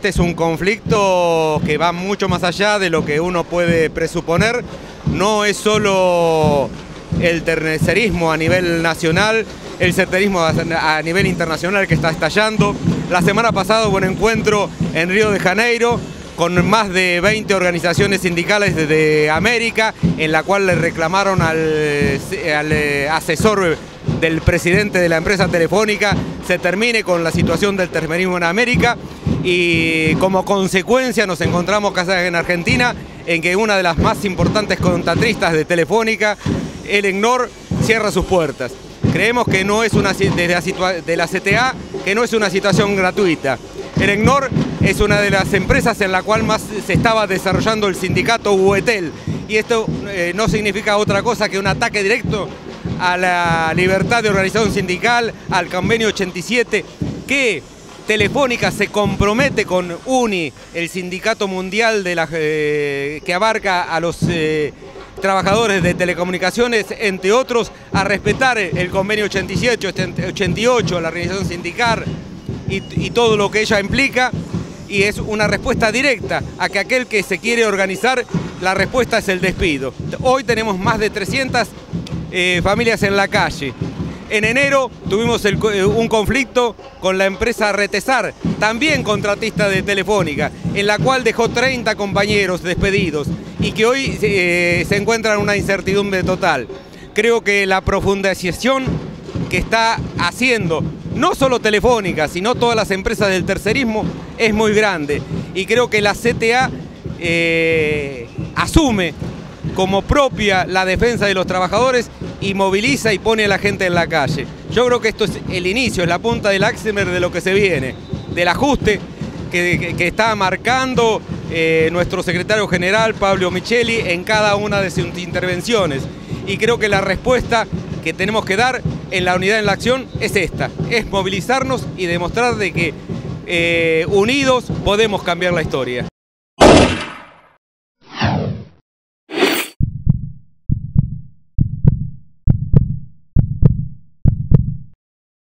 este es un conflicto que va mucho más allá de lo que uno puede presuponer. No es solo el tercerismo a nivel nacional, el certerismo a nivel internacional que está estallando. La semana pasada hubo un encuentro en Río de Janeiro con más de 20 organizaciones sindicales de América, en la cual le reclamaron al asesor del presidente de la empresa telefónica se termine con la situación del tercerismo en América, y como consecuencia nos encontramos acá en Argentina en que una de las más importantes contratistas de Telefónica, Elecnor, cierra sus puertas. Creemos que no es de la CTA, que no es una situación gratuita. Elecnor es una de las empresas en la cual más se estaba desarrollando el sindicato UETEL, y esto no significa otra cosa que un ataque directo a la libertad de organización sindical, al convenio 87, que Telefónica se compromete con UNI, el sindicato mundial que abarca a los trabajadores de telecomunicaciones, entre otros, a respetar el convenio 87, 88, la organización sindical y todo lo que ella implica, y es una respuesta directa a que aquel que se quiere organizar, la respuesta es el despido. Hoy tenemos más de 300 familias en la calle. En enero tuvimos un conflicto con la empresa Retesar, también contratista de Telefónica, en la cual dejó 30 compañeros despedidos y que hoy se encuentra en una incertidumbre total. Creo que la profundización que está haciendo no solo Telefónica, sino todas las empresas del tercerismo es muy grande, y creo que la CTA asume como propia la defensa de los trabajadores y moviliza y pone a la gente en la calle. Yo creo que esto es el inicio, es la punta del iceberg de lo que se viene, del ajuste que está marcando nuestro secretario general, Pablo Micheli, en cada una de sus intervenciones. Y creo que la respuesta que tenemos que dar en la unidad en la acción es esta, es movilizarnos y demostrar de que unidos podemos cambiar la historia.